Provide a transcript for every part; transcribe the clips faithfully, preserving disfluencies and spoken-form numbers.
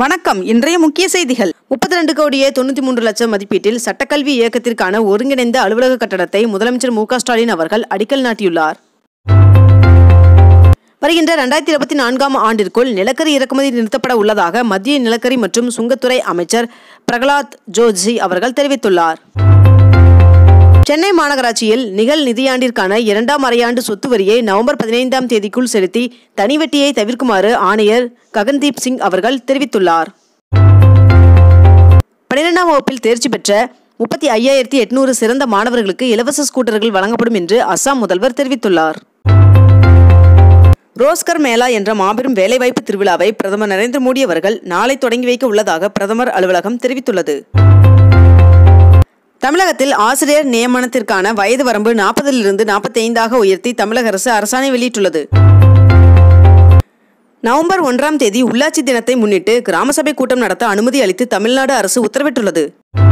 வணக்கம். இன்றைய முக்கிய செய்திகள். முப்பத்தி இரண்டு கோடியே தொண்ணூற்றி மூன்று லட்சம் மதிப்பீட்டில் சட்டக்கல்வி இயக்கத்திற்கான ஒருங்கிணைந்த அலுவலக கட்டடத்தை முதலமைச்சர் முக ஸ்டாலின் அவர்கள் அடிக்கல் நாட்டியுள்ளார். வருகின்ற இரண்டாயிரத்தி இருபத்தி நான்காம் ஆண்டிற்குள் நிலக்கரி இறக்குமதி நிறுத்தப்பட உள்ளதாக மத்திய நிலக்கரி மற்றும் சுங்கத்துறை அமைச்சர் பிரகலாத் ஜோஷி அவர்கள் தெரிவித்துள்ளார். சென்னை மாநகராட்சியில் நிகழ் நிதியாண்டிற்கான இரண்டாம் அரையாண்டு சொத்து வரியை நவம்பர் பதினைந்தாம் தேதிக்குள் செலுத்தி தனி வட்டியை தவிர்க்குமாறு ஆணையர் ககன்தீப் சிங் அவர்கள் தெரிவித்துள்ளார். பனிரெண்டாம் வகுப்பில் தேர்ச்சி பெற்ற முப்பத்தி ஐயாயிரத்தி எட்நூறு சிறந்த மாணவர்களுக்கு இலவச ஸ்கூட்டர்கள் வழங்கப்படும் என்று அஸ்ஸாம் முதல்வர் தெரிவித்துள்ளார். ரோஸ்கர் மேளா என்ற மாபெரும் வேலைவாய்ப்பு திருவிழாவை பிரதமர் நரேந்திர மோடி அவர்கள் நாளை தொடங்கி வைக்க உள்ளதாக பிரதமர் அலுவலகம் தெரிவித்துள்ளது. தமிழகத்தில் ஆசிரியர் நியமனத்திற்கான வயது வரம்பு நாற்பதிலிருந்து நாற்பத்தி ஐந்தாக உயர்த்தி தமிழக அரசு அரசாணை வெளியிட்டுள்ளது. நவம்பர் ஒன்றாம் தேதி உள்ளாட்சி தினத்தை முன்னிட்டு கிராம சபை கூட்டம் நடத்த அனுமதி அளித்து தமிழ்நாடு அரசு உத்தரவிட்டுள்ளது.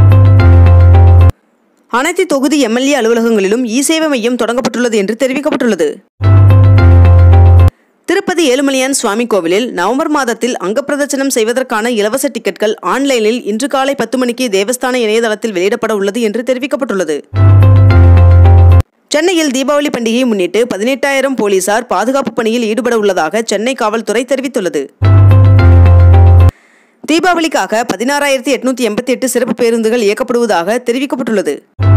அனைத்து தொகுதி எம்எல்ஏ அலுவலகங்களிலும் இ சேவை மையம் தொடங்கப்பட்டுள்ளது என்று தெரிவிக்கப்பட்டுள்ளது. திருப்பதி ஏழுமலையான் சுவாமி கோவிலில் நவம்பர் மாதத்தில் அங்கப்பிரதட்சணம் செய்வதற்கான இலவச டிக்கெட்கள் ஆன்லைனில் இன்று காலை பத்து மணிக்கு தேவஸ்தான இணையதளத்தில் வெளியிடப்பட உள்ளது என்று தெரிவிக்கப்பட்டுள்ளது. சென்னையில் தீபாவளி பண்டிகையை முன்னிட்டு பதினெட்டாயிரம் போலீசார் பாதுகாப்பு பணியில் ஈடுபட உள்ளதாக சென்னை காவல்துறை தெரிவித்துள்ளது. தீபாவளிக்காக பதினாறாயிரத்தி எட்நூத்தி எண்பத்தி எட்டு சிறப்பு பேருந்துகள் இயக்கப்படுவதாக தெரிவிக்கப்பட்டுள்ளது.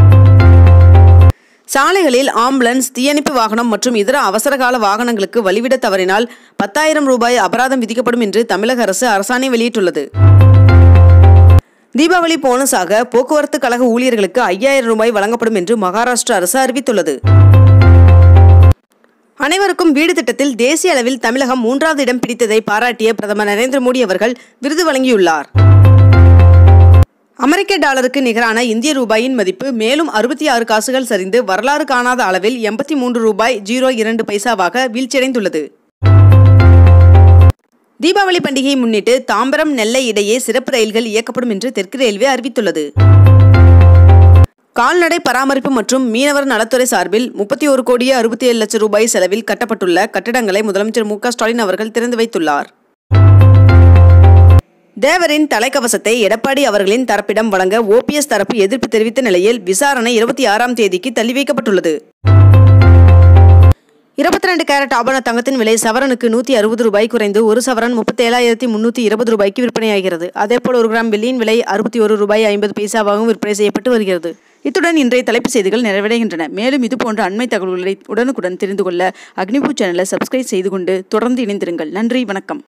சாலைகளில் ஆம்புலன்ஸ், தீயணைப்பு வாகனம் மற்றும் இதர அவசரகால வாகனங்களுக்கு வழிவிட தவறினால் பத்தாயிரம் ரூபாய் அபராதம் விதிக்கப்படும் என்று தமிழக அரசு அரசாணை வெளியிட்டுள்ளது. தீபாவளி போனஸாக போக்குவரத்து கழக ஊழியர்களுக்கு ஐயாயிரம் ரூபாய் வழங்கப்படும் என்று மகாராஷ்டிரா அரசு அறிவித்துள்ளது. அனைவருக்கும் வீடு திட்டத்தில் தேசிய அளவில் தமிழகம் மூன்றாவது இடம் பிடித்ததை பாராட்டிய பிரதமர் நரேந்திர மோடி அவர்கள் விருது வழங்கியுள்ளார். அமெரிக்க டாலருக்கு நிகரான இந்திய ரூபாயின் மதிப்பு மேலும் அறுபத்தி ஆறு காசுகள் சரிந்து வரலாறு காணாத அளவில் எண்பத்தி மூன்று ரூபாய் ஜீரோ இரண்டு பைசாவாக வீழ்ச்சியடைந்துள்ளது. தீபாவளி பண்டிகையை முன்னிட்டு தாம்பரம் நெல்லை இடையே சிறப்பு ரயில்கள் இயக்கப்படும் என்று தெற்கு ரயில்வே அறிவித்துள்ளது. கால்நடை பராமரிப்பு மற்றும் மீனவர் நலத்துறை சார்பில் முப்பத்தி ஒரு கோடியே அறுபத்தி ஏழு லட்சம் ரூபாய் செலவில் கட்டப்பட்டுள்ள கட்டடங்களை முதலமைச்சர் முக ஸ்டாலின் அவர்கள் திறந்து வைத்துள்ளார். தேவரின் தலைக்கவசத்தை எடப்பாடி அவர்களின் தரப்பிடம் வழங்க ஓபிஎஸ் தரப்பு எதிர்ப்பு தெரிவித்த நிலையில் விசாரணை இருபத்தி ஆறாம் தேதிக்கு தள்ளி வைக்கப்பட்டுள்ளது. இருபத்தி ரெண்டு கேரட் ஆபரண தங்கத்தின் விலை சவரனுக்கு நூற்றி அறுபது ரூபாய் குறைந்து ஒரு சவரன் முப்பத்தி ஏழாயிரத்தி முன்னூற்றி இருபது ரூபாய்க்கு விற்பனையாகிறது. அதேபோல் ஒரு கிராம் வெள்ளியின் விலை அறுபத்தி ஒரு ரூபாய் ஐம்பது பைசாவாகவும் விற்பனை செய்யப்பட்டு வருகிறது. இத்துடன் இன்றைய தலைப்புச் செய்திகள் நிறைவடைகின்றன. மேலும் இதுபோன்ற அண்மை தகவல்களை உடனுக்குடன் தெரிந்து கொள்ள அக்னிபூ சேனலை சப்ஸ்கிரைப் செய்து கொண்டு தொடர்ந்து இணைந்திருங்கள். நன்றி, வணக்கம்.